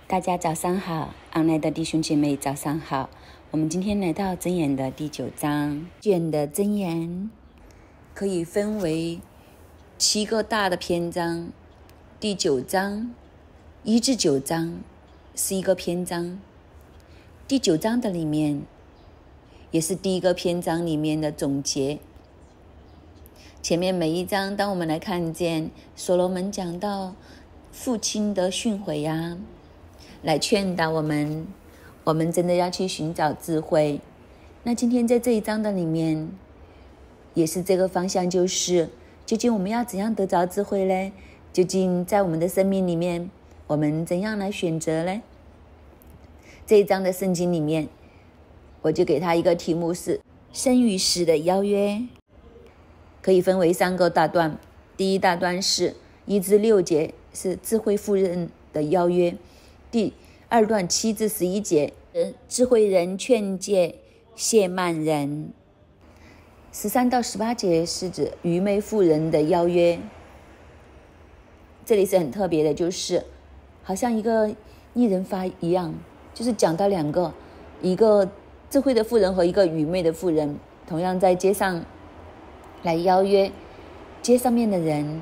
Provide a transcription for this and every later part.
大家早上好，昂来的弟兄姐妹早上好。我们今天来到箴言的第9章。卷的箴言可以分为7个大的篇章，第9章1至9章是一个篇章。第9章的里面也是第一个篇章里面的总结。前面每一章，当我们来看见所罗门讲到父亲的训诲呀，来劝导我们真的要去寻找智慧。那今天在这一章的里面也是这个方向，就是究竟我们要怎样得着智慧呢？究竟在我们的生命里面我们怎样来选择呢？这一章的圣经里面，我就给他一个题目是生与死的邀约，可以分为3个大段。第一大段是1至6节，是智慧妇人的邀约。第2段7至11节，智慧人劝诫亵慢人。13到18节是指愚昧妇人的邀约。这里是很特别的，就是好像一个一人发一样，就是讲到2个，一个智慧的妇人和一个愚昧的妇人，同样在街上来邀约街上面的人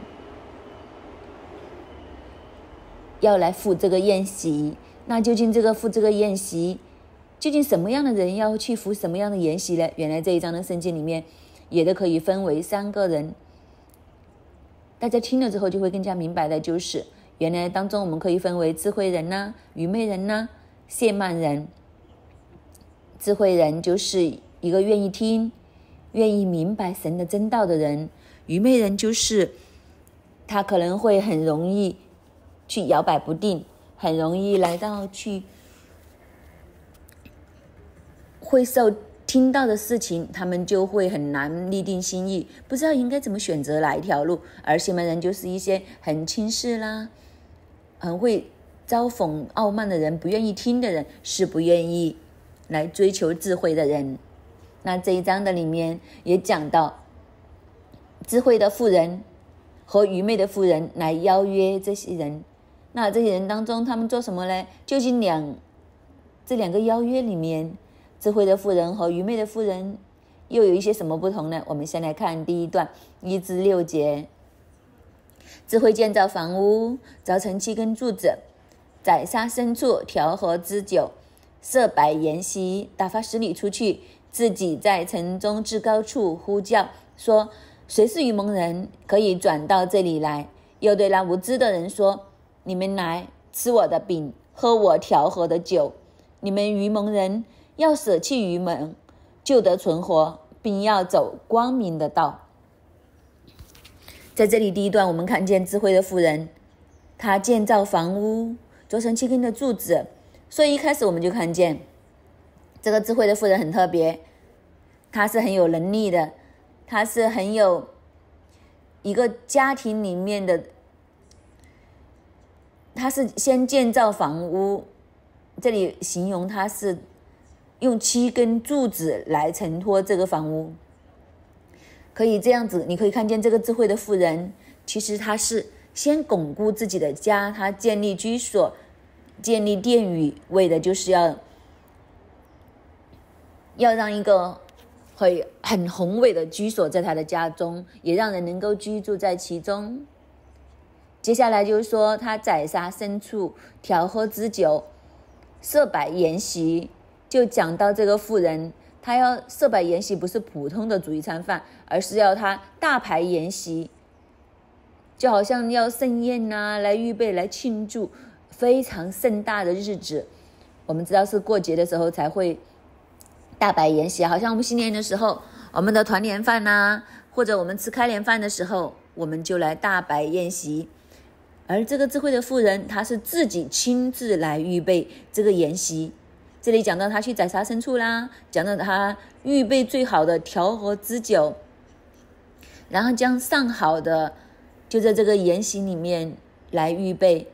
要来赴这个宴席。那究竟赴这个宴席，究竟什么样的人要去赴什么样的宴席呢？原来这一章的圣经里面也都可以分为3个人。大家听了之后就会更加明白的，就是原来当中我们可以分为智慧人呐、愚昧人呐、亵慢人。智慧人就是一个愿意听、愿意明白神的真道的人。愚昧人就是他可能会很容易去摇摆不定，很容易来到去会受听到的事情，他们就会很难立定心意，不知道应该怎么选择哪一条路。而亵慢人就是一些很轻视啦，很会嘲讽傲慢的人，不愿意听的人，是不愿意来追求智慧的人。那这一章的里面也讲到智慧的妇人和愚昧的妇人来邀约这些人。那这些人当中他们做什么呢？究竟这2个邀约里面，智慧的妇人和愚昧的妇人又有一些什么不同呢？我们先来看第一段1至6节。智慧建造房屋，凿成7根柱子，宰杀牲畜，调和脂酒，设摆筵席，打发使女出去，自己在城中至高处呼叫，说：谁是愚蒙人，可以转到这里来？又对那无知的人说：你们来吃我的饼，喝我调和的酒。你们愚蒙人要舍弃愚蒙，就得存活，并要走光明的道。在这里第一段，我们看见智慧的妇人，她建造房屋，做成7根的柱子。所以一开始我们就看见这个智慧的妇人很特别，她是很有能力的，她是很有一个家庭里面的，她是先建造房屋。这里形容她是用7根柱子来承托这个房屋。可以这样子，你可以看见这个智慧的妇人，其实她是先巩固自己的家，她建立居所，建立殿宇，为的就是要让一个很宏伟的居所在她的家中，也让人能够居住在其中。接下来就是说，她宰杀牲畜，调和脂酒，设摆筵席。就讲到这个妇人，她要设摆筵席，不是普通的煮一餐饭，而是要她大排筵席，就好像要盛宴啊，来预备来庆祝非常盛大的日子。我们知道是过节的时候才会大摆筵席，好像我们新年的时候，我们的团年饭啊，或者我们吃开年饭的时候，我们就来大摆宴席。而这个智慧的妇人，她是自己亲自来预备这个筵席。这里讲到她去宰杀牲畜啦，讲到她预备最好的调和脂酒，然后将上好的就在这个筵席里面来预备，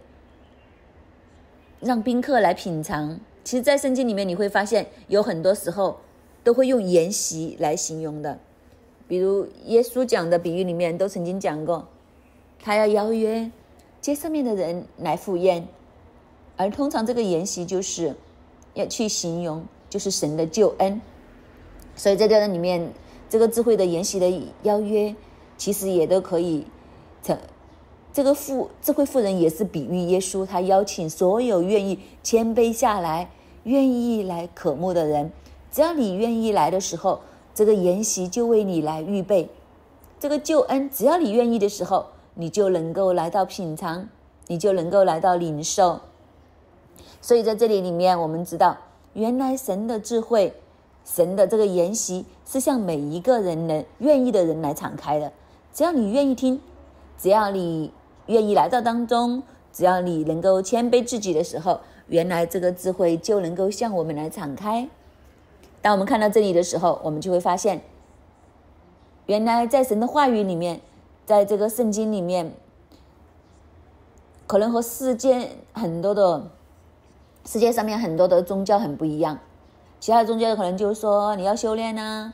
让宾客来品尝。其实在圣经里面你会发现有很多时候都会用筵席来形容的，比如耶稣讲的比喻里面都曾经讲过，他要邀约街上面的人来赴宴， 而通常这个筵席就是要去形容就是神的救恩。所以在这里面，这个智慧的筵席的邀约其实也都可以这个智慧妇人也是比喻耶稣，他邀请所有愿意谦卑下来愿意来渴慕的人，只要你愿意来的时候，这个筵席就为你来预备。这个救恩只要你愿意的时候，你就能够来到品尝，你就能够来到领受。所以在这里面我们知道，原来神的智慧，神的这个筵席是向每一个人愿意的人来敞开的。只要你愿意听，只要你愿意来到当中，只要你能够谦卑自己的时候，原来这个智慧就能够向我们来敞开。当我们看到这里的时候，我们就会发现，原来在神的话语里面，在这个圣经里面，可能和世界上面很多的宗教很不一样。其他的宗教可能就是说你要修炼啊，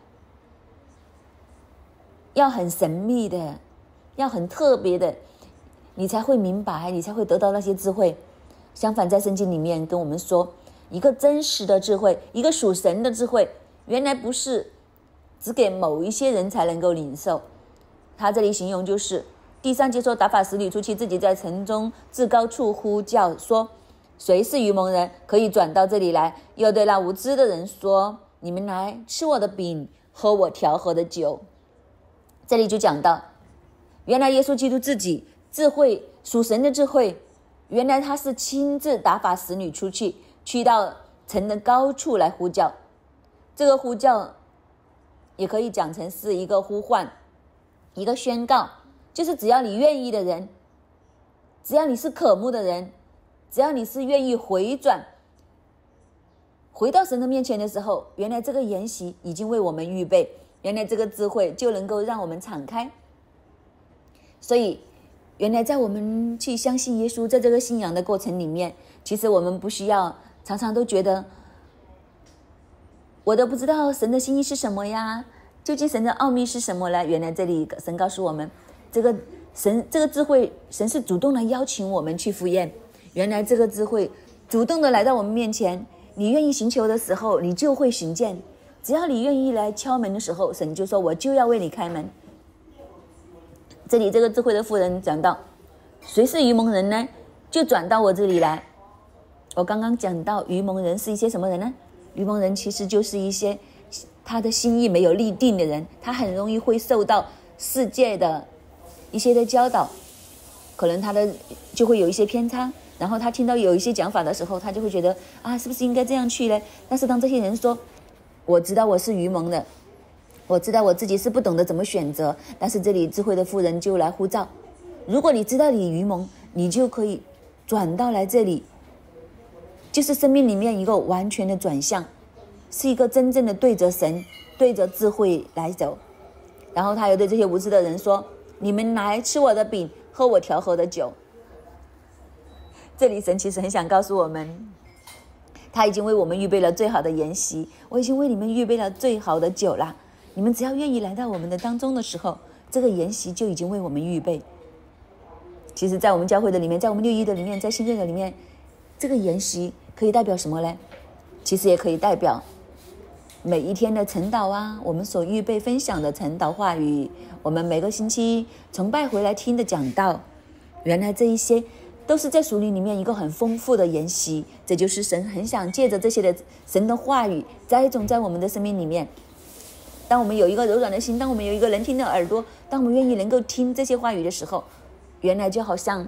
要很神秘的，要很特别的，你才会明白，你才会得到那些智慧。相反，在圣经里面跟我们说，一个真实的智慧，一个属神的智慧，原来不是只给某一些人才能够领受。他这里形容就是第3节说，打发使女出去，自己在城中至高处呼叫说，谁是愚蒙人，可以转到这里来。又对那无知的人说，你们来吃我的饼，喝我调和的酒。这里就讲到，原来耶稣基督自己智慧，属神的智慧，原来他是亲自打发使女出去，去到城的高处来呼叫。这个呼叫也可以讲成是一个呼唤，一个宣告，就是只要你愿意的人，只要你是渴慕的人，只要你是愿意回转回到神的面前的时候，原来这个筵席已经为我们预备，原来这个智慧就能够让我们敞开。所以原来在我们去相信耶稣，在这个信仰的过程里面，其实我们不需要常常都觉得我都不知道神的心意是什么呀，究竟神的奥秘是什么呢？原来这里神告诉我们，这个智慧，神是主动来邀请我们去赴宴。原来这个智慧主动的来到我们面前，你愿意寻求的时候，你就会寻见。只要你愿意来敲门的时候，神就说我就要为你开门。这里这个智慧的妇人讲到，谁是愚蒙人呢？就转到我这里来。我刚刚讲到愚蒙人是一些什么人呢？愚蒙人其实就是一些他的心意没有立定的人，他很容易会受到世界的一些的教导，可能他的就会有一些偏差，然后他听到有一些讲法的时候，他就会觉得啊，是不是应该这样去呢？但是当这些人说，我知道我是愚蒙的，我知道我自己是不懂得怎么选择，但是这里智慧的妇人就来呼召，如果你知道你愚蒙，你就可以转到来这里，就是生命里面一个完全的转向，是一个真正的对着神，对着智慧来走。然后他又对这些无知的人说，你们来吃我的饼，喝我调和的酒。这里神其实很想告诉我们，他已经为我们预备了最好的筵席，我已经为你们预备了最好的酒啦。你们只要愿意来到我们的当中的时候，这个筵席就已经为我们预备。其实在我们教会的里面，在我们6一的里面，在新锐的里面，这个筵席可以代表什么呢？其实也可以代表每一天的晨祷啊，我们所预备分享的晨祷话语，我们每个星期崇拜回来听的讲道，原来这一些都是在属灵里面一个很丰富的筵席。这就是神很想借着这些的神的话语栽种在我们的生命里面。当我们有一个柔软的心，当我们有一个能听的耳朵，当我们愿意能够听这些话语的时候，原来就好像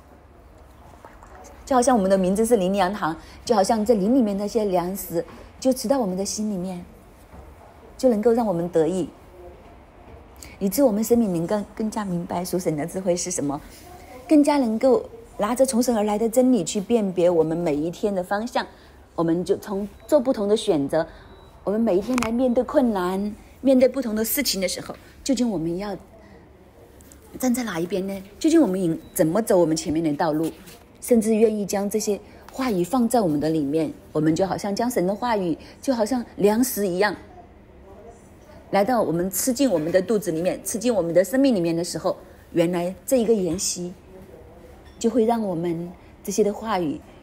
我们的名字是灵粮堂，就好像在灵里面那些粮食就吃到我们的心里面，就能够让我们得益，以致我们生命能够更加明白属神的智慧是什么，更加能够拿着从神而来的真理去辨别我们每一天的方向。我们就做不同的选择，我们每一天来面对困难，面对不同的事情的时候，究竟我们要站在哪一边呢？究竟我们怎么走我们前面的道路？甚至愿意将这些话语放在我们的里面，我们就好像将神的话语就好像粮食一样，来到我们吃进我们的肚子里面，吃进我们的生命里面的时候，原来这一个筵席就会让我们这些的话语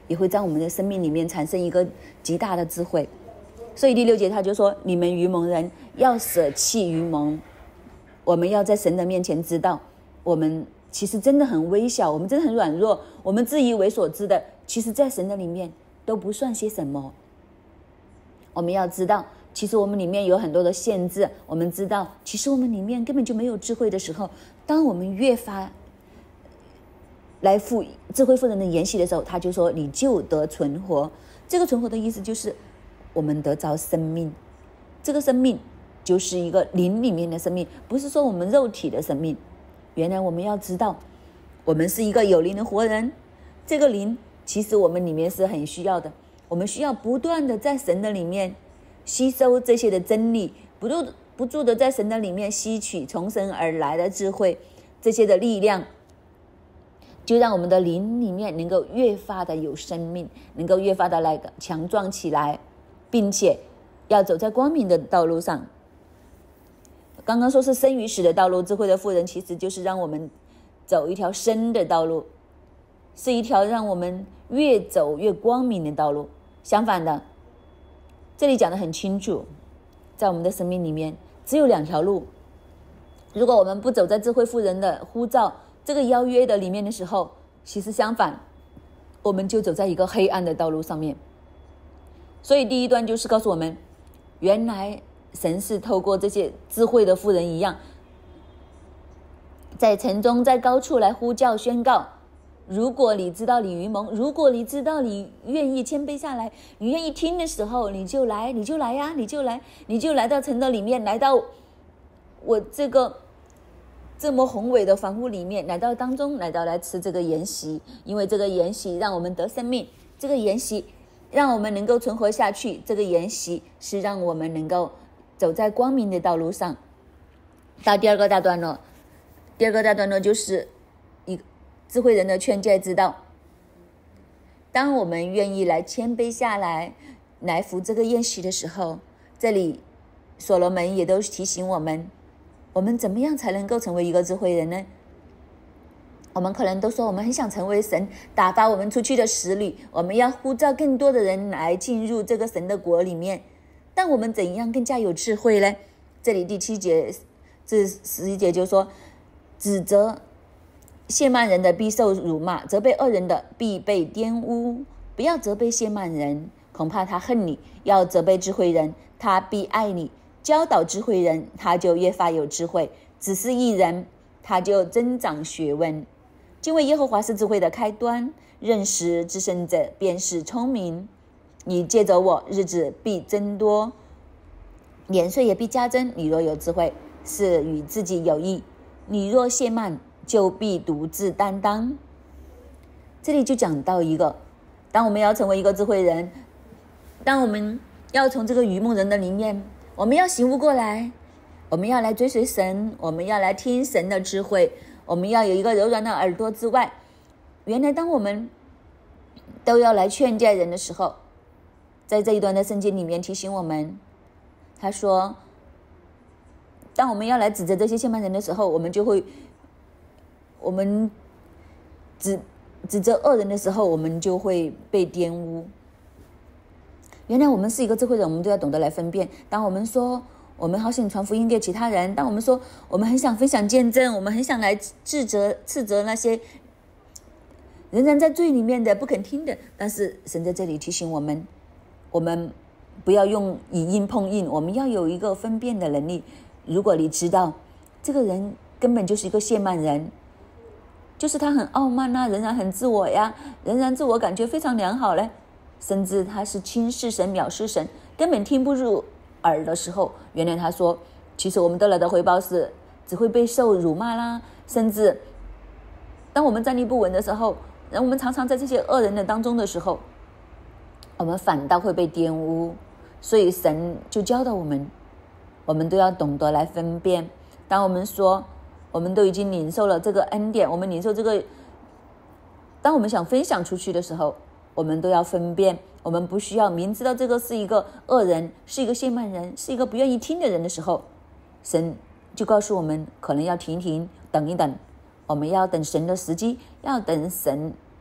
也会在我们的生命里面产生一个极大的智慧。所以第6节他就说，你们愚蒙人要舍弃愚蒙。我们要在神的面前知道，我们其实真的很微小，我们真的很软弱，我们自以为所知的，其实在神的里面都不算些什么。我们要知道，其实我们里面有很多的限制，我们知道其实我们里面根本就没有智慧的时候，当我们越发来赴智慧妇人的筵席的时候，他就说你就得存活。这个存活的意思就是我们得着生命，这个生命就是一个灵里面的生命，不是说我们肉体的生命。原来我们要知道，我们是一个有灵的活人，这个灵其实我们里面是很需要的，我们需要不断的在神的里面吸收这些的真理，不住的在神的里面吸取从神而来的智慧，这些的力量就让我们的灵里面能够越发的有生命，能够越发的来强壮起来，并且要走在光明的道路上。刚刚说是生与死的道路，智慧的妇人其实就是让我们走一条生的道路，是一条让我们越走越光明的道路。相反的，这里讲得很清楚，在我们的生命里面只有2条路。如果我们不走在智慧妇人的呼召这个邀约的里面的时候，其实相反，我们就走在一个黑暗的道路上面。所以第一段就是告诉我们，原来神是透过这些智慧的妇人一样，在城中在高处来呼叫宣告，如果你知道你愚蒙，如果你知道你愿意谦卑下来，你愿意听的时候，你就来呀，你就来到城的里面，来到我这个这么宏伟的房屋里面，来到当中，来吃这个筵席。因为这个筵席让我们得生命，这个筵席让我们能够存活下去，这个筵席是让我们能够走在光明的道路上。到第二个大段落就是一个智慧人的劝诫之道。当我们愿意来谦卑下来，来服这个宴席的时候，这里所罗门也都提醒我们，我们怎么样才能够成为一个智慧人呢？我们可能都说我们很想成为神打发我们出去的使女，我们要呼召更多的人来进入这个神的国里面，但我们怎样更加有智慧呢？这里第7节至11节就说，指责亵慢人的必受辱骂，责备恶人的必被玷污。不要责备亵慢人，恐怕他恨你；要责备智慧人，他必爱你。教导智慧人，他就越发有智慧；指示义人，他就增长学问。敬畏耶和华是智慧的开端，认识至圣者便是聪明。你借着我，日子必增多，年岁也必加增。你若有智慧，是与自己有益；你若懈慢，就必独自担当。这里就讲到一个，当我们要成为一个智慧人，当我们要从这个愚蒙人的里面，我们要醒悟过来，我们要来追随神，我们要来听神的智慧，我们要有一个柔软的耳朵之外，原来当我们都要来劝诫人的时候，在这一段的圣经里面提醒我们，他说当我们要来指责这些亵慢人的时候，我们指责恶人的时候，我们就会被玷污。原来我们是一个智慧人，我们都要懂得来分辨。当我们说我们好想传福音给其他人，当我们说我们很想分享见证，我们很想来斥责那些仍然在罪里面的不肯听的，但是神在这里提醒我们，我们不要用以硬碰硬，我们要有一个分辨的能力。如果你知道这个人根本就是一个亵慢人，就是他很傲慢啊，仍然很自我呀，仍然自我感觉非常良好嘞，甚至他是轻视神藐视神，根本听不入耳的时候，原来他说其实我们得来的回报是只会被受辱骂啦，甚至当我们站立不稳的时候，我们常常在这些恶人的当中的时候，我们反倒会被玷污。所以神就教导我们，我们都要懂得来分辨。当我们说我们都已经领受了这个恩典，我们领受这个，当我们想分享出去的时候，我们都要分辨，我们不需要明知道这个是一个恶人，是一个亵慢人，是一个不愿意听的人的时候，神就告诉我们可能要停一停，等一等，我们要等神的时机，要等神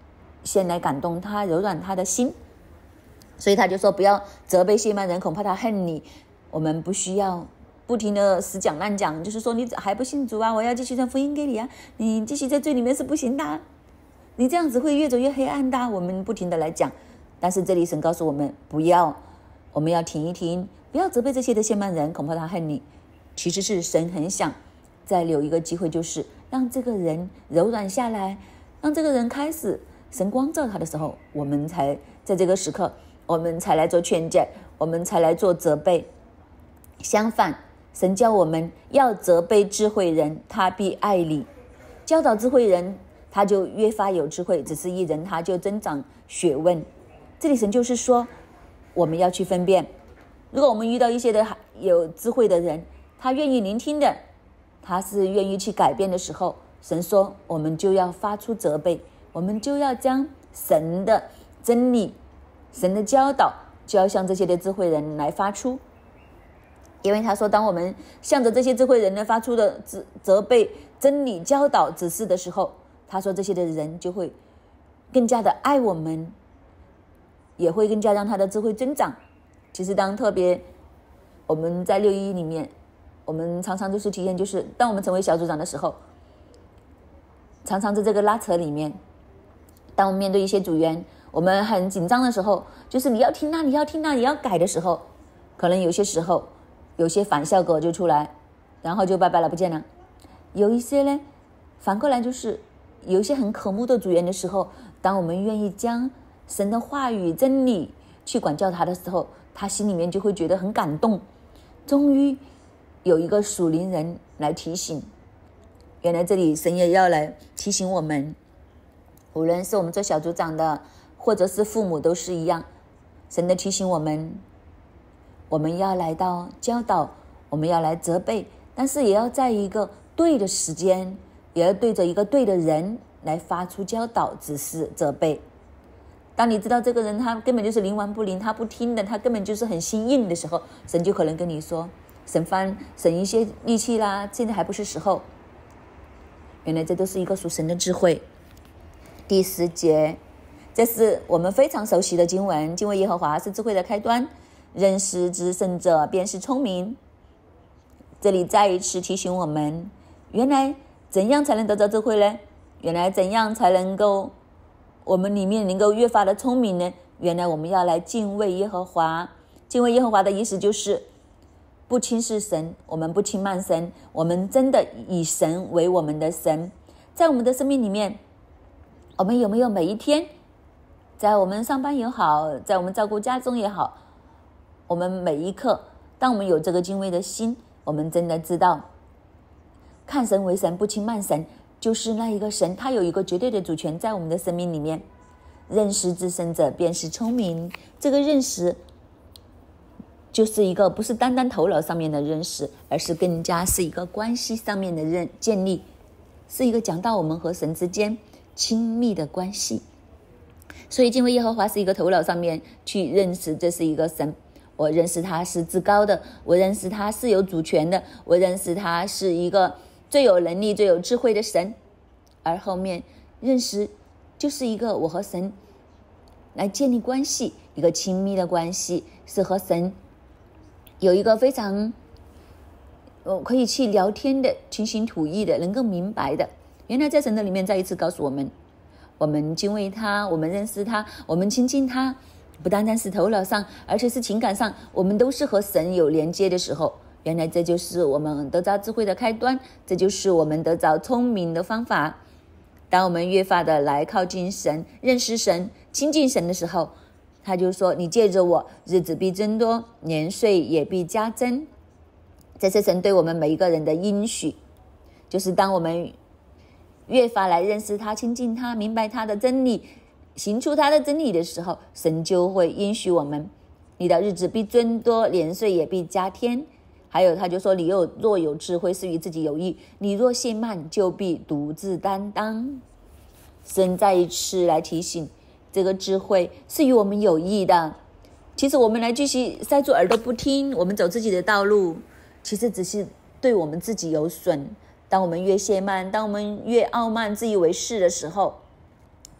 先来感动他，柔软他的心。所以他就说，不要责备谢曼人，恐怕他恨你。我们不需要不停的死讲烂讲，就是说你还不信主啊，我要继续传福音给你啊，你继续在罪里面是不行的，你这样子会越走越黑暗的。我们不停的来讲，但是这里神告诉我们，不要，我们要停一停，不要责备这些的谢曼人，恐怕他恨你。其实是神很想再留一个机会，就是让这个人柔软下来，让这个人开始神光照他的时候，我们才在这个时刻，我们才来做劝诫，我们才来做责备。相反，神教我们要责备智慧人，他必爱你；教导智慧人，他就越发有智慧；只是一人，他就增长学问。这里神就是说，我们要去分辨，如果我们遇到一些的有智慧的人，他愿意聆听的，他是愿意去改变的时候，神说我们就要发出责备，我们就要将神的真理、神的教导，就要向这些的智慧人来发出。因为他说，当我们向着这些智慧人呢发出的责备、真理、教导、指示的时候，他说这些的人就会更加的爱我们，也会更加让他的智慧增长。其实特别我们在611里面，我们常常就是体验，就是当我们成为小组长的时候，常常在这个拉扯里面，当我们面对一些组员，我们很紧张的时候，就是你要听啊，你要听啊，你要改的时候，可能有些时候有些反效果就出来，然后就拜拜了，不见了。有一些呢，反过来就是有一些很渴慕的组员的时候，当我们愿意将神的话语真理去管教他的时候，他心里面就会觉得很感动，终于有一个属灵人来提醒。原来这里神也要来提醒我们，无论是我们做小组长的，或者是父母，都是一样，神的提醒我们，我们要来到教导，我们要来责备，但是也要在一个对的时间，也要对着一个对的人来发出教导、指示、责备。当你知道这个人他根本就是冥顽不灵，他不听的，他根本就是很心硬的时候，神就可能跟你说，省一些力气啦，现在还不是时候。原来这都是一个属神的智慧。第10节，这是我们非常熟悉的经文，敬畏耶和华是智慧的开端，认识至圣者便是聪明。这里再一次提醒我们，原来怎样才能得到智慧呢？原来怎样才能够我们里面能够越发的聪明呢？原来我们要来敬畏耶和华。敬畏耶和华的意思就是不轻视神，我们不轻慢神，我们真的以神为我们的神。在我们的生命里面，我们有没有每一天，在我们上班也好，在我们照顾家中也好，我们每一刻，当我们有这个敬畏的心，我们真的知道看神为神，不轻慢神，就是那一个神，他有一个绝对的主权在我们的生命里面。认识至圣者便是聪明，这个认识就是一个不是单单头脑上面的认识，而是更加是一个关系上面的建立，是一个讲到我们和神之间亲密的关系。所以敬畏耶和华是一个头脑上面去认识这是一个神，我认识他是至高的，我认识他是有主权的，我认识他是一个最有能力最有智慧的神。而后面认识就是一个我和神来建立关系，一个亲密的关系，是和神有一个非常可以去聊天的，倾心吐意的，能够明白的。原来在神的里面再一次告诉我们，我们敬畏他，我们认识他，我们亲近他，不单单是头脑上，而且是情感上，我们都是和神有连接的时候，原来这就是我们得着智慧的开端，这就是我们得着聪明的方法。当我们越发的来靠近神，认识神，亲近神的时候，他就说，你借着我，日子必增多，年岁也必加增。这是神对我们每一个人的应许，就是当我们越发来认识他，亲近他，明白他的真理，行出他的真理的时候，神就会应许我们，你的日子必增多，年岁也必加添。还有他就说，你若有智慧，是与自己有益，你若懈慢，就必独自担当。神再一次来提醒，这个智慧是与我们有益的。其实我们来继续塞住耳朵不听，我们走自己的道路，其实只是对我们自己有损。当我们越懈慢，当我们越傲慢自以为是的时候，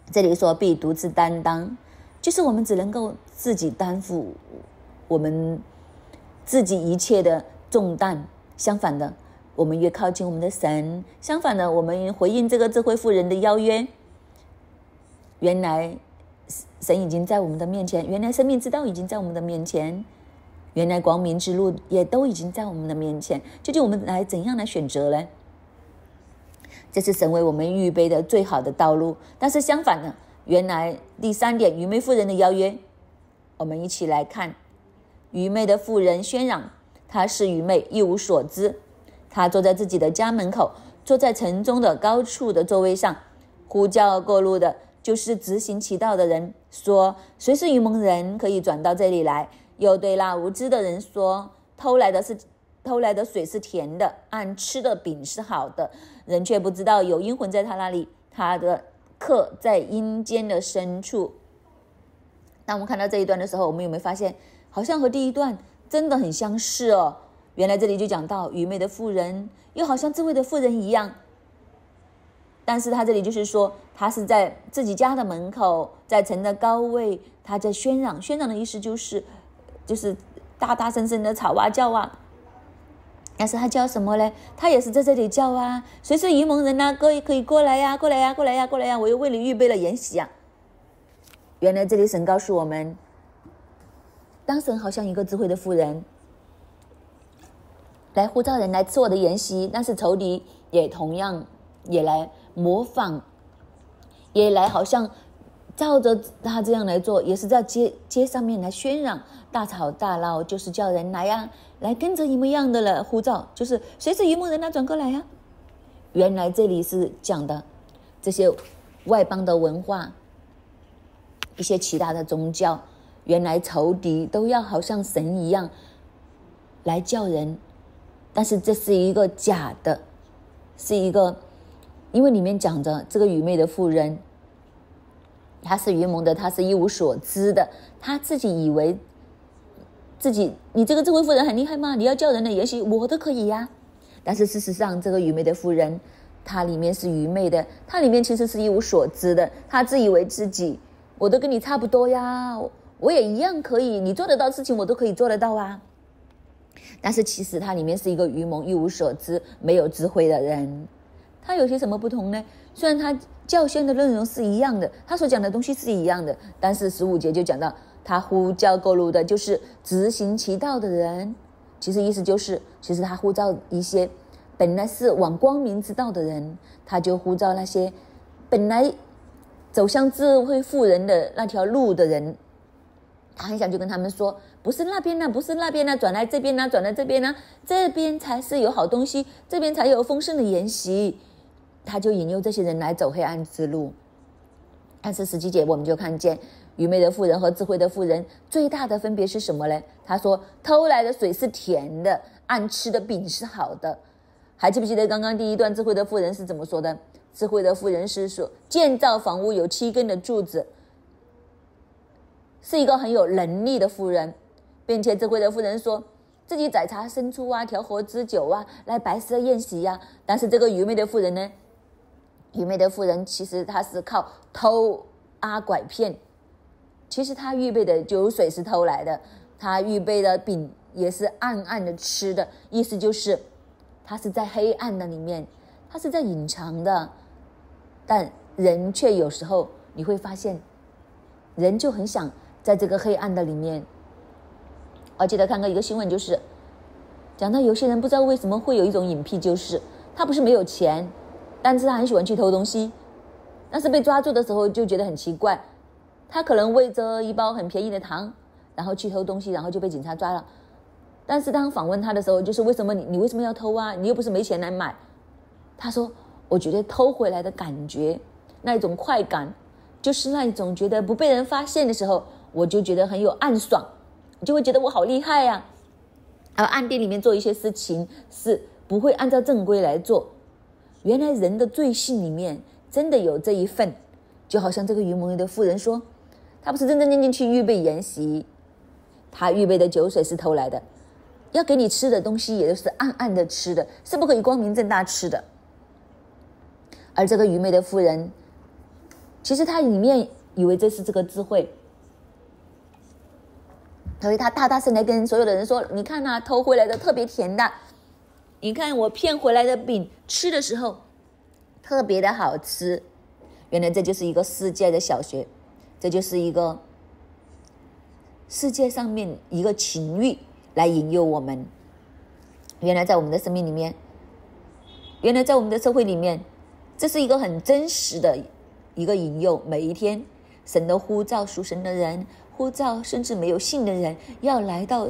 这里说必独自担当，就是我们只能够自己担负我们自己一切的重担。相反的，我们越靠近我们的神，相反的，我们回应这个智慧妇人的邀约，原来神已经在我们的面前，原来生命之道已经在我们的面前，原来光明之路也都已经在我们的面前，究竟我们来怎样来选择呢？这是神为我们预备的最好的道路。但是相反的，原来第3点，愚昧妇人的邀约，我们一起来看。愚昧的妇人喧嚷，她是愚昧，一无所知。她坐在自己的家门口，坐在城中的高处的座位上，呼叫过路的，就是直行其道的人，说谁是愚蒙人，可以转到这里来。又对那无知的人说，偷来的水是甜的，按吃的饼是好的，人却不知道有阴魂在他那里，他的客在阴间的深处。当我们看到这一段的时候，我们有没有发现好像和第一段真的很相似哦？原来这里就讲到愚昧的妇人又好像智慧的妇人一样，但是他这里就是说他是在自己家的门口，在城的高位，他在喧嚷。喧嚷的意思就是大大声声的吵啊叫啊。但是他叫什么呢？他也是在这里叫啊，谁是愚蒙人啊？可以过来呀，过来呀，过来呀，过来呀，我又为你预备了筵席啊。原来这里神告诉我们，当神好像一个智慧的妇人来呼召人来吃我的筵席，但是仇敌也同样也来模仿，也来好像照着他这样来做，也是在街上面来喧嚷大吵大闹，就是叫人来呀，来跟着一模一样的了呼召，就是谁是愚蒙人啊，转过来呀。原来这里是讲的这些外邦的文化，一些其他的宗教，原来仇敌都要好像神一样来叫人，但是这是一个假的，是一个，因为里面讲着这个愚昧的妇人，她是愚蒙的，她是一无所知的，她自己以为自己，你这个智慧妇人很厉害吗？你要叫人的筵席，我都可以呀。但是事实上，这个愚昧的妇人，她里面是愚昧的，她里面其实是一无所知的，她自以为自己，我都跟你差不多呀，我也一样可以，你做得到的事情我都可以做得到啊。但是其实他里面是一个愚蒙、一无所知、没有智慧的人。他有些什么不同呢？虽然他教训的内容是一样的，他所讲的东西是一样的，但是15节就讲到他呼叫过路的就是直行其道的人。其实意思就是，其实他呼召一些本来是往光明之道的人，他就呼召那些本来走向智慧妇人的那条路的人。他很想就跟他们说，不是那边呢，不是那边呢，转来这边呢，转来这边呢，这边才是有好东西，这边才有丰盛的筵席。他就引诱这些人来走黑暗之路。但是17节我们就看见愚昧的妇人和智慧的妇人最大的分别是什么呢？他说偷来的水是甜的，按吃的饼是好的。还记不记得刚刚第一段智慧的妇人是怎么说的？智慧的妇人是说建造房屋有7根的柱子，是一个很有能力的妇人，并且智慧的妇人说自己宰杀牲畜啊，调和之酒啊，来摆设宴席啊。但是这个愚昧的妇人呢，愚昧的妇人其实她是靠偷拐骗，其实她预备的酒水是偷来的，她预备的饼也是暗暗的吃的，意思就是她是在黑暗的里面，她是在隐藏的。但人却有时候你会发现，人就很想在这个黑暗的里面。我记得看过一个新闻，就是讲到有些人不知道为什么会有一种瘾癖，就是他不是没有钱，但是他很喜欢去偷东西，但是被抓住的时候就觉得很奇怪，他可能为着一包很便宜的糖，然后去偷东西，然后就被警察抓了。但是当访问他的时候，就是为什么你为什么要偷啊？你又不是没钱来买。他说我觉得偷回来的感觉，那一种快感，就是那一种觉得不被人发现的时候，我就觉得很有暗爽，就会觉得我好厉害啊。而暗地里面做一些事情是不会按照正规来做。原来人的罪性里面真的有这一份，就好像这个愚蒙的妇人说，他不是真正经去预备筵席，他预备的酒水是偷来的，要给你吃的东西也就是暗暗的吃的，是不可以光明正大吃的。而这个愚昧的妇人其实他里面以为这是这个智慧，所以他大大声地跟所有的人说，你看啊，偷回来的特别甜的，你看我骗回来的饼吃的时候特别的好吃。原来这就是一个世界的小学，这就是一个世界上面一个情欲来引诱我们。原来在我们的生命里面，原来在我们的社会里面，这是一个很真实的一个引诱。每一天神的呼召，属神的人呼召甚至没有信的人要来到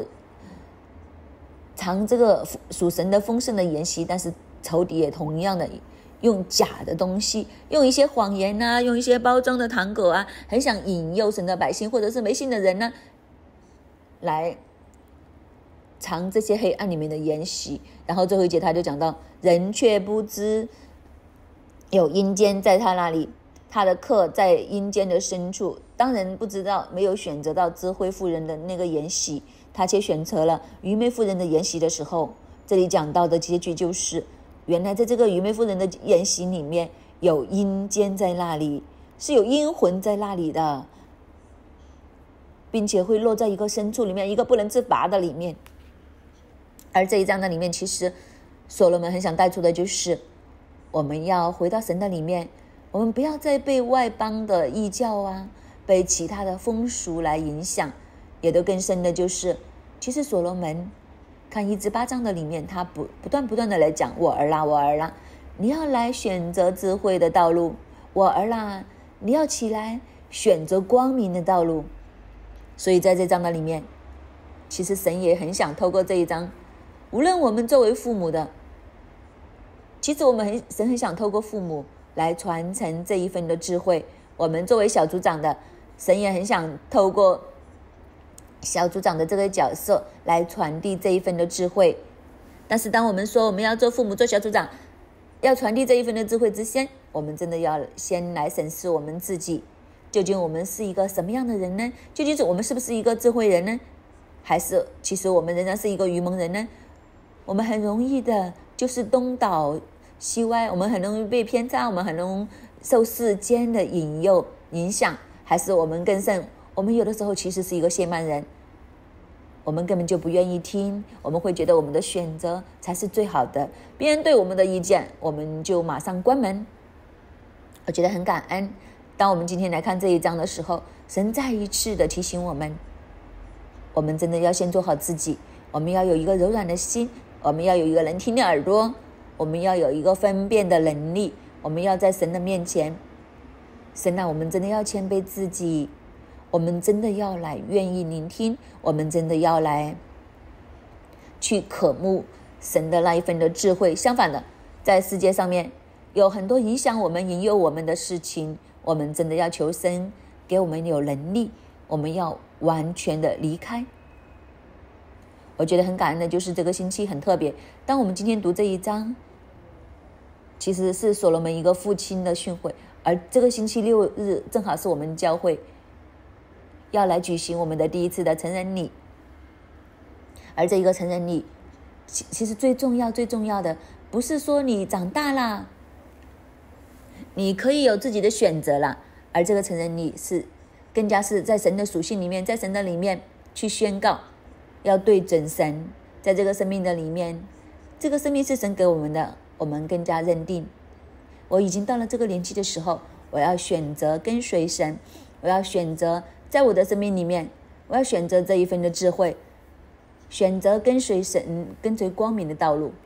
尝这个属神的丰盛的筵席，但是仇敌也同样的用假的东西，用一些谎言啊，用一些包装的糖果啊，很想引诱神的百姓或者是没信的人呢，来尝这些黑暗里面的筵席。然后最后一节他就讲到，人却不知有阴间在他那里，他的客在阴间的深处。当人不知道，没有选择到智慧妇人的那个筵席，他却选择了愚昧妇人的筵席的时候，这里讲到的结局就是，原来在这个愚昧妇人的筵席里面有阴间在那里，是有阴魂在那里的，并且会落在一个深处里面，一个不能自拔的里面。而这一章的里面，其实所罗门很想带出的就是，我们要回到神的里面，我们不要再被外邦的异教啊，被其他的风俗来影响。也都更深的就是，其实所罗门看1至8章的里面，他不断的来讲，我儿啦，我儿啦，你要来选择智慧的道路，我儿啦，你要起来选择光明的道路。所以在这章的里面，其实神也很想透过这一章，无论我们作为父母的，其实神很想透过父母来传承这一份的智慧。我们作为小组长的，神也很想透过小组长的这个角色来传递这一份的智慧。但是当我们说我们要做父母做小组长，要传递这一份的智慧之前，我们真的要先来审视我们自己，究竟我们是一个什么样的人呢？究竟是我们是不是一个智慧人呢？还是其实我们仍然是一个愚蒙人呢？我们很容易的就是东倒西歪，我们很容易被偏差，我们很容易受世间的引诱影响，还是我们更甚，我们有的时候其实是一个亵慢人，我们根本就不愿意听，我们会觉得我们的选择才是最好的，别人对我们的意见我们就马上关门。我觉得很感恩，当我们今天来看这一章的时候，神再一次的提醒我们，我们真的要先做好自己，我们要有一个柔软的心，我们要有一个能听的耳朵，我们要有一个分辨的能力，我们要在神的面前，神啊，我们真的要谦卑自己，我们真的要来愿意聆听，我们真的要来去渴慕神的那一份的智慧。相反的，在世界上面有很多影响我们引诱我们的事情，我们真的要求神给我们有能力，我们要完全的离开。我觉得很感恩的就是这个星期很特别，当我们今天读这一章，其实是所罗门一个父亲的训诲，而这个星期6日正好是我们教会要来举行我们的第一次的成人礼。而这一个成人礼其实最重要的不是说你长大啦，你可以有自己的选择啦，而这个成人礼是更加是在神的属性里面，在神的里面去宣告，要对准神，在这个生命的里面，这个生命是神给我们的，我们更加认定我已经到了这个年纪的时候，我要选择跟随神，我要选择在我的生命里面，我要选择这一份的智慧，选择跟随神，跟随光明的道路。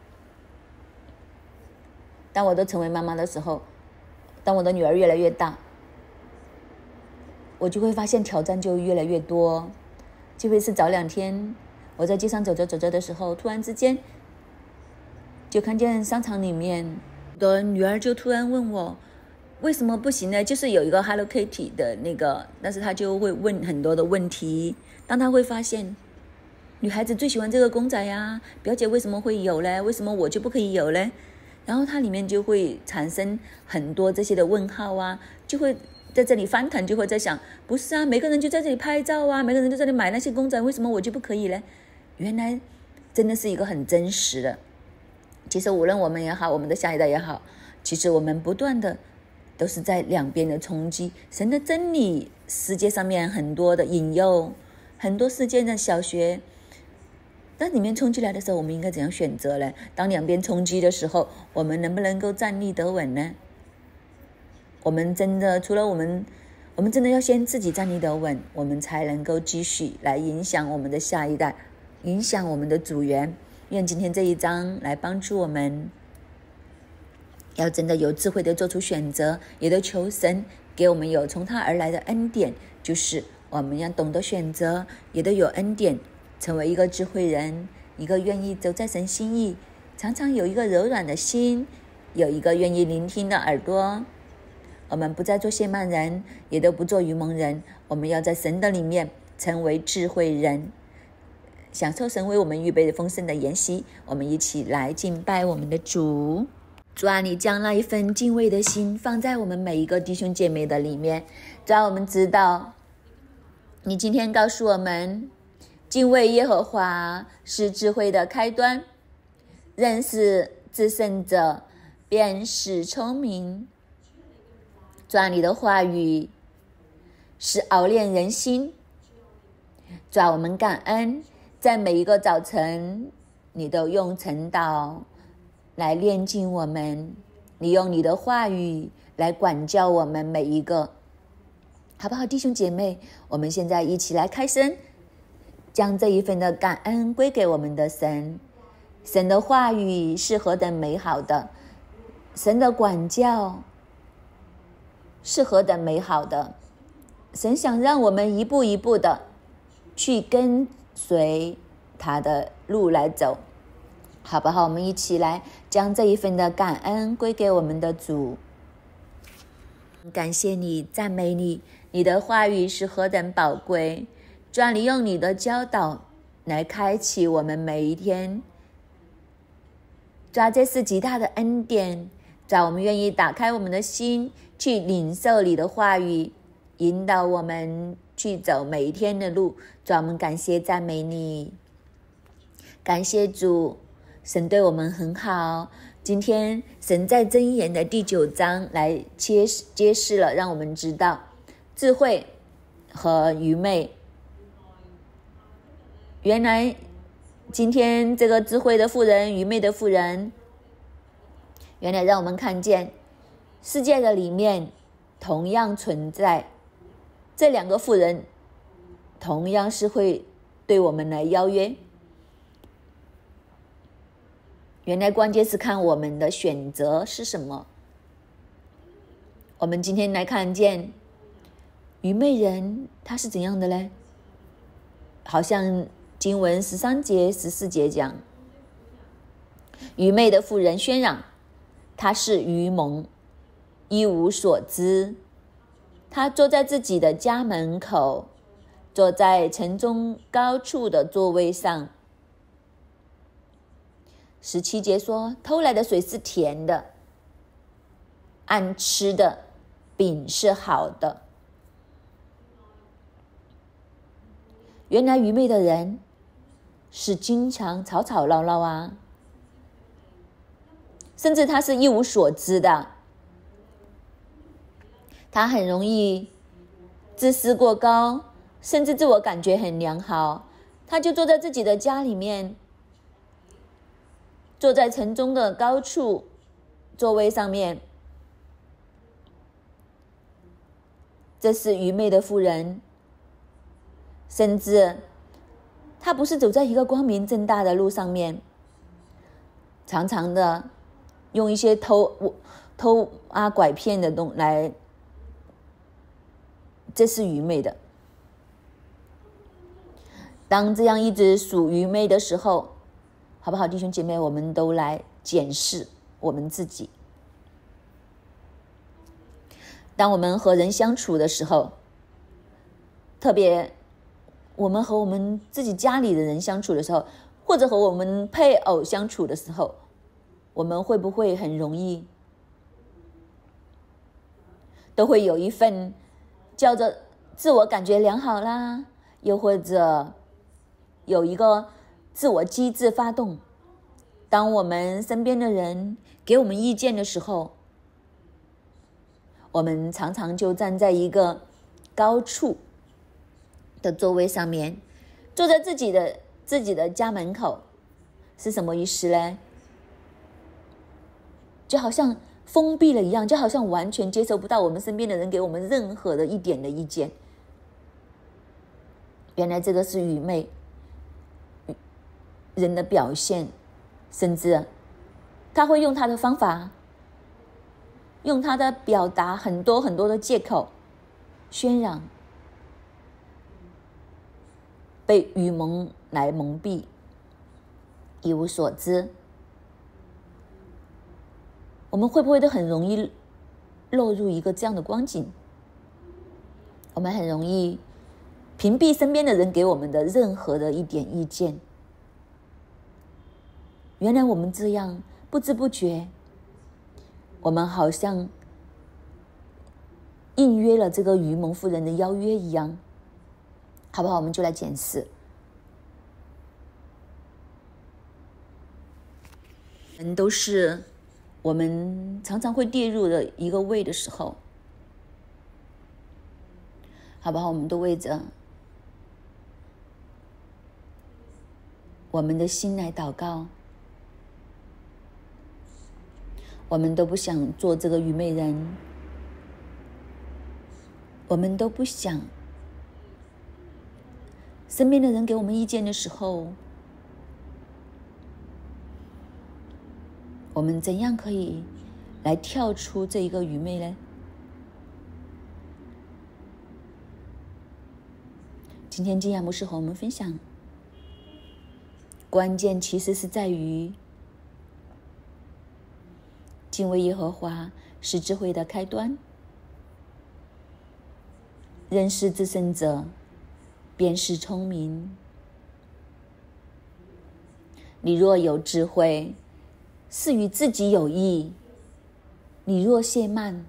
当我都成为妈妈的时候，当我的女儿越来越大，我就会发现挑战就越来越多。就会是早2天我在街上走着的时候，突然之间就看见商场里面的女儿就突然问我为什么不行呢？就是有一个 Hello Kitty 的那个，但是她就会问很多的问题。当她会发现女孩子最喜欢这个公仔呀，表姐为什么会有呢？为什么我就不可以有呢？然后它里面就会产生很多这些的问号啊，就会在这里翻腾，就会在想，不是啊，每个人就在这里拍照啊，每个人就在这里买那些公仔，为什么我就不可以呢？原来真的是一个很真实的。其实无论我们也好，我们的下一代也好，其实我们不断的都是在两边的冲击。神的真理，世界上面很多的引诱，很多世界的小学，当里面冲击来的时候，我们应该怎样选择呢？当两边冲击的时候，我们能不能够站立得稳呢？我们真的除了我们真的要先自己站立得稳，我们才能够继续来影响我们的下一代，影响我们的组员。愿今天这一章来帮助我们，要真的有智慧的做出选择，也都求神给我们有从他而来的恩典，就是我们要懂得选择，也都有恩典，成为一个智慧人，一个愿意走在神心意，常常有一个柔软的心，有一个愿意聆听的耳朵。我们不再做亵慢人，也都不做愚蒙人，我们要在神的里面成为智慧人，享受神为我们预备的丰盛的筵席。我们一起来敬拜我们的主。主啊，你将那一份敬畏的心放在我们每一个弟兄姐妹的里面。主啊，我们知道你今天告诉我们，敬畏耶和华是智慧的开端，认识至圣者便是聪明。主啊，你的话语是熬炼人心。主啊，我们感恩，在每一个早晨你都用晨祷来炼净我们，你用你的话语来管教我们每一个，好不好？弟兄姐妹，我们现在一起来开声，将这一份的感恩归给我们的神。神的话语是何等美好的，神的管教是何等美好的，神想让我们一步一步的去跟随他的路来走，好不好？我们一起来将这一份的感恩归给我们的主。感谢你，赞美你，你的话语是何等宝贵。主啊，你用你的教导来开启我们每一天。主啊，这是极大的恩典。主啊，我们愿意打开我们的心，去领受你的话语，引导我们去走每一天的路。主啊，我们感谢赞美你，感谢主，神对我们很好。今天神在箴言的第9章来揭示了，让我们知道智慧和愚昧。原来今天这个智慧的妇人，愚昧的妇人，原来让我们看见世界的里面同样存在这两个妇人，同样是会对我们来邀约。原来关键是看我们的选择是什么。我们今天来看见愚昧人他是怎样的呢？好像经文13节14节讲，愚昧的妇人喧嚷，他是愚蒙，一无所知。他坐在自己的家门口，坐在城中高处的座位上。17节说，偷来的水是甜的，按吃的饼是好的。原来愚昧的人是经常吵吵闹闹啊，甚至他是一无所知的，他很容易自视过高，甚至自我感觉很良好，他就坐在自己的家里面，坐在城中的高处座位上面。这是愚昧的妇人，甚至他不是走在一个光明正大的路上面，常常的用一些偷拐骗的东来，这是愚昧的。当这样一直属愚昧的时候，好不好，弟兄姐妹，我们都来检视我们自己。当我们和人相处的时候，特别我们和我们自己家里的人相处的时候，或者和我们配偶相处的时候，我们会不会很容易都会有一份叫做自我感觉良好啦，又或者有一个自我机制发动。当我们身边的人给我们意见的时候， 我们常常就站在一个高处的座位上面，坐在自己的家门口，是什么意思呢？就好像封闭了一样，就好像完全接受不到我们身边的人给我们任何的一点的意见。原来这个是愚昧人的表现，甚至他会用他的方法，用他的表达很多很多的借口渲染，被愚蒙来蒙蔽，一无所知。我们会不会都很容易落入一个这样的光景？我们很容易屏蔽身边的人给我们的任何的一点意见。原来我们这样不知不觉，我们好像应约了这个愚蒙妇人的邀约一样，好不好？我们就来检视。都是我们常常会跌入的一个位的时候，好不好？我们都为着我们的心来祷告。我们都不想做这个愚昧人，我们都不想身边的人给我们意见的时候，我们怎样可以来跳出这一个愚昧呢？今天金雅牧师和我们分享，关键其实是在于敬畏耶和华是智慧的开端，认识至圣者便是聪明。你若有智慧，是与自己有益；你若懈慢，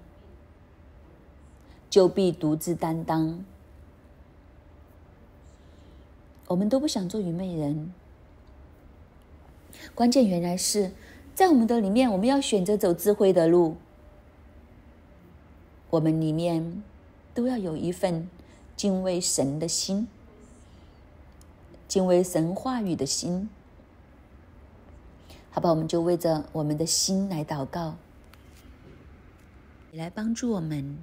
就必独自担当。我们都不想做愚昧人，关键原来是在我们的里面，我们要选择走智慧的路。我们里面都要有一份敬畏神的心，敬畏神话语的心。好吧，我们就为着我们的心来祷告，来帮助我们，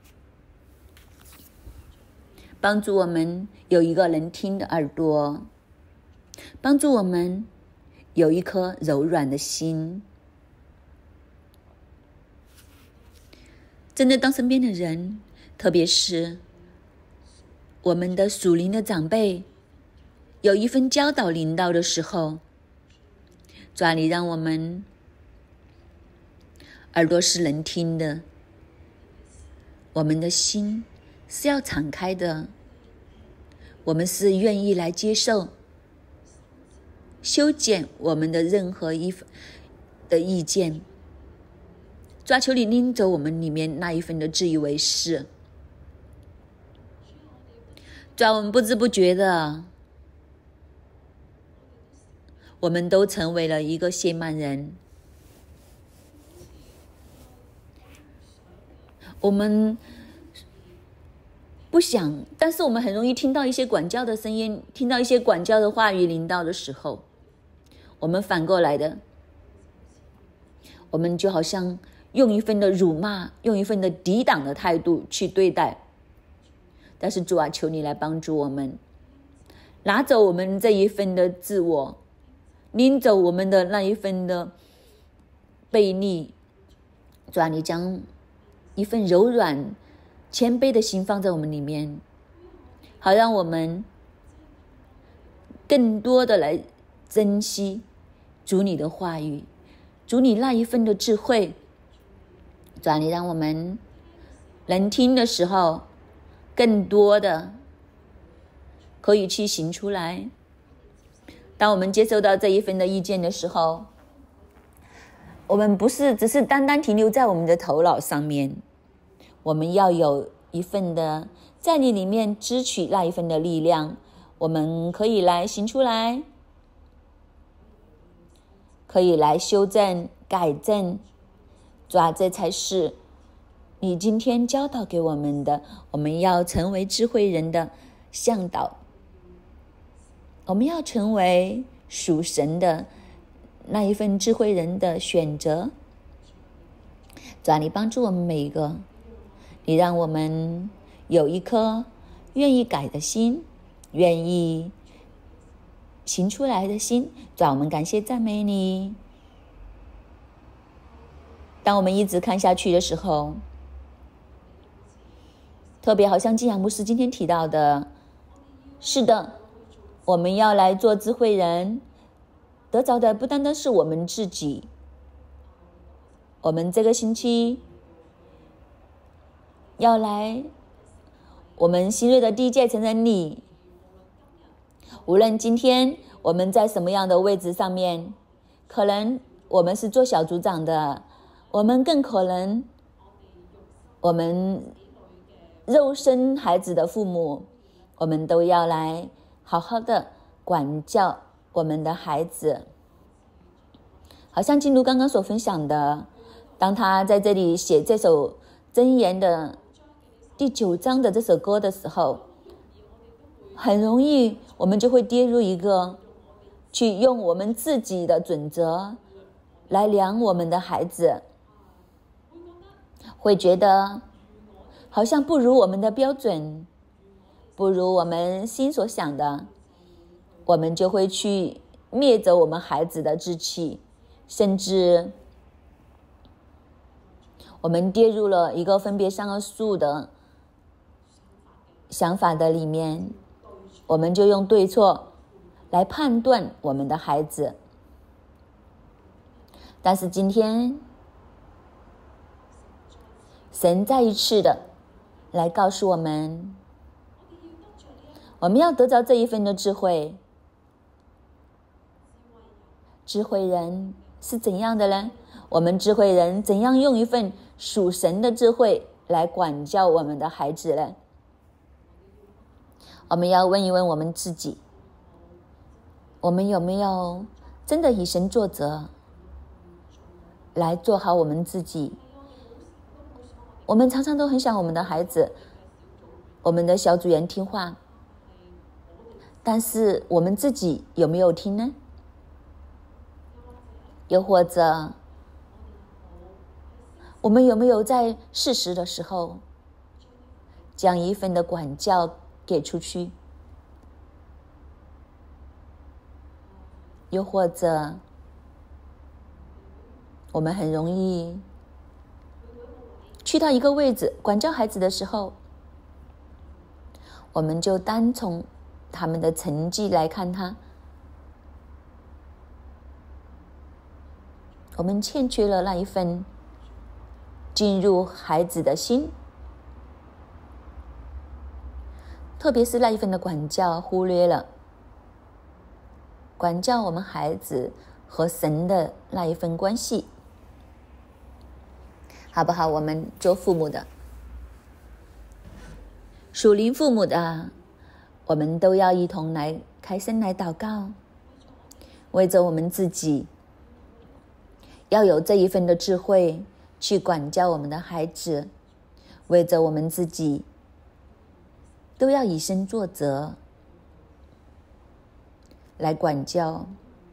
帮助我们有一个能听的耳朵，帮助我们有一颗柔软的心。真的，当身边的人，特别是我们的属灵的长辈，有一份教导领导的时候，主啊，你让我们耳朵是能听的，我们的心是要敞开的，我们是愿意来接受修剪我们的任何一的意见。主啊，求你拎走我们里面那一份的自以为是。主啊，我们不知不觉的，我们都成为了一个懈慢人。我们不想，但是我们很容易听到一些管教的声音，听到一些管教的话语领导的时候，我们反过来的，我们就好像用一份的辱骂，用一份的抵挡的态度去对待。但是主啊，求你来帮助我们，拿走我们这一份的自我，拎走我们的那一份的悖逆。主啊，你将一份柔软谦卑的心放在我们里面，好让我们更多的来珍惜主你的话语，主你那一份的智慧。主啊，你让我们能听的时候，更多的可以去行出来。当我们接受到这一份的意见的时候，我们不是只是单单停留在我们的头脑上面，我们要有一份的在你里面支取那一份的力量，我们可以来行出来，可以来修正改正。主啊，这才是你今天教导给我们的，我们要成为智慧人的向导，我们要成为属神的那一份智慧人的选择。主啊，你帮助我们每一个，你让我们有一颗愿意改的心，愿意行出来的心。主啊，我们感谢赞美你。当我们一直看下去的时候，特别好像金阳牧师今天提到的，是的，我们要来做智慧人，得着的不单单是我们自己。我们这个星期要来我们新锐的第一届成人礼，无论今天我们在什么样的位置上面，可能我们是做小组长的，我们更可能我们肉身孩子的父母，我们都要来好好的管教我们的孩子。好像金如刚刚所分享的，当他在这里写这首箴言的第9章的这首歌的时候，很容易我们就会跌入一个去用我们自己的准则来量我们的孩子，会觉得好像不如我们的标准，不如我们心所想的，我们就会去灭走我们孩子的志气，甚至我们跌入了一个分别善恶树的想法的里面，我们就用对错来判断我们的孩子。但是今天神再一次的来告诉我们，我们要得着这一份的智慧。智慧人是怎样的呢？我们智慧人怎样用一份属神的智慧来管教我们的孩子呢？我们要问一问我们自己，我们有没有真的以神作则来做好我们自己？我们常常都很想我们的孩子，我们的小组员听话，但是我们自己有没有听呢？又或者我们有没有在适时的时候将一份的管教给出去？又或者我们很容易去到一个位置管教孩子的时候，我们就单从他们的成绩来看他，我们欠缺了那一份进入孩子的心，特别是那一份的管教，忽略了管教我们孩子和神的那一份关系，好不好？我们做父母的，属灵父母的，我们都要一同来开声来祷告，为着我们自己要有这一份的智慧去管教我们的孩子，为着我们自己都要以身作则来管教，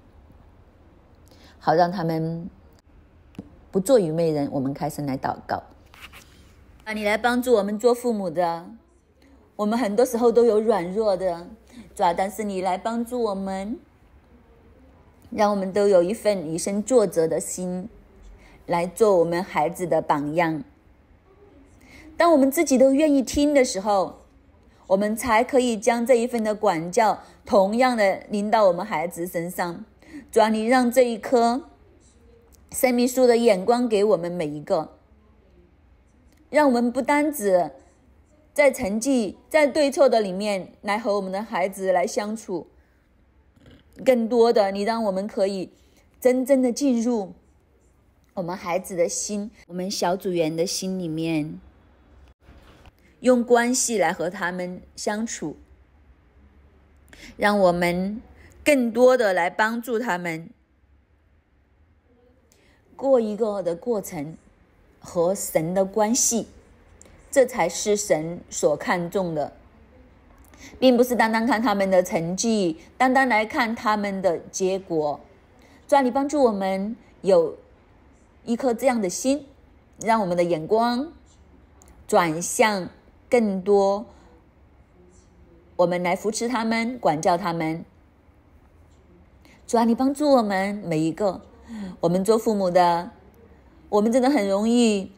好让他们不做愚昧人。我们开声来祷告。你来帮助我们做父母的，我们很多时候都有软弱的，但是你来帮助我们，让我们都有一份以身作则的心，来做我们孩子的榜样。当我们自己都愿意听的时候，我们才可以将这一份的管教同样的临到我们孩子身上。主啊，你让这一颗生命树的眼光给我们每一个，让我们不单只在成绩在对错的里面来和我们的孩子来相处，更多的你让我们可以真正的进入我们孩子的心，我们小组员的心里面，用关系来和他们相处，让我们更多的来帮助他们过一个的过程和神的关系， 这才是神所看重的，并不是单单看他们的成绩，单单来看他们的结果。主啊，你帮助我们有一颗这样的心，让我们的眼光转向更多，我们来扶持他们，管教他们。主啊，你帮助我们每一个，我们做父母的，我们真的很容易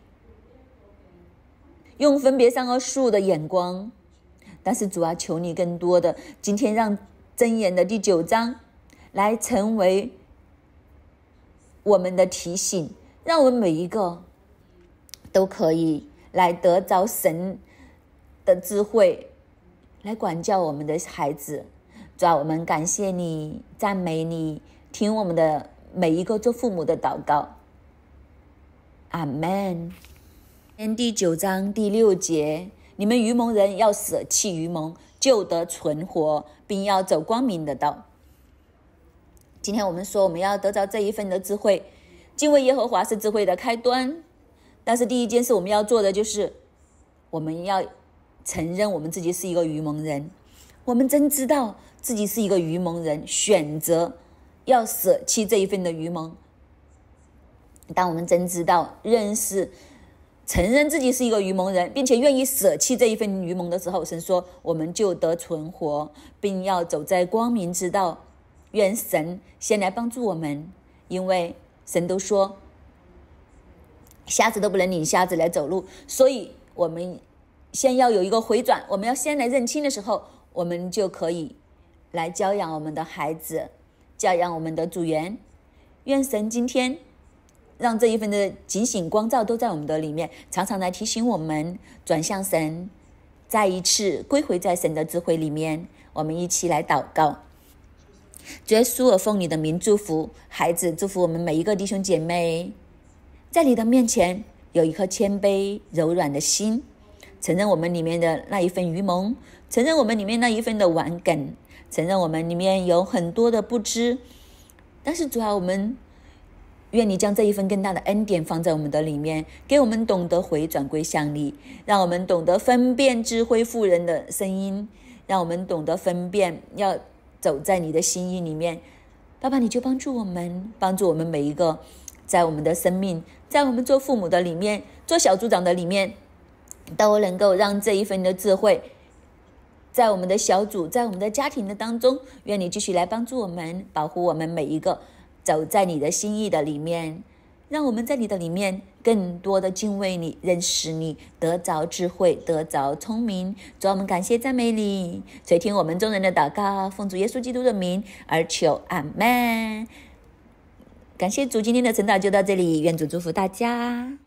用分别善恶树的眼光，但是主啊，求你更多的今天让箴言的第9章来成为我们的提醒，让我们每一个都可以来得着神的智慧，来管教我们的孩子。主啊，我们感谢你，赞美你，听我们的每一个做父母的祷告。阿们。第9章第6节，你们愚蒙人要舍弃愚蒙，就得存活，并要走光明的道。今天我们说我们要得着这一份的智慧，敬畏耶和华是智慧的开端。但是第一件事我们要做的就是我们要承认我们自己是一个愚蒙人，我们真知道自己是一个愚蒙人，选择要舍弃这一份的愚蒙。当我们真知道认识承认自己是一个愚蒙人，并且愿意舍弃这一份愚蒙的时候，神说我们就得存活，并要走在光明之道。愿神先来帮助我们，因为神都说瞎子都不能领瞎子来走路，所以我们先要有一个回转，我们要先来认清的时候，我们就可以来教养我们的孩子，教养我们的组员。愿神今天让这一份的警醒光照都在我们的里面，常常来提醒我们转向神，再一次归回在神的智慧里面。我们一起来祷告。主耶稣，我奉你的名祝福孩子，祝福我们每一个弟兄姐妹，在你的面前有一颗谦卑柔软的心，承认我们里面的那一份愚蒙，承认我们里面那一份的顽梗，承认我们里面有很多的不知。但是主啊，我们愿你将这一份更大的恩典放在我们的里面，给我们懂得回转归向你，让我们懂得分辨智慧妇人的声音，让我们懂得分辨，要走在你的心意里面。爸爸，你就帮助我们，帮助我们每一个，在我们的生命，在我们做父母的里面，做小组长的里面，都能够让这一份的智慧在我们的小组，在我们的家庭的当中，愿你继续来帮助我们，保护我们每一个，走在你的心意的里面，让我们在你的里面更多的敬畏你，认识你，得着智慧，得着聪明。主，我们感谢赞美你，垂听我们众人的祷告，奉主耶稣基督的名而求，阿们。感谢主，今天的晨祷就到这里，愿主祝福大家。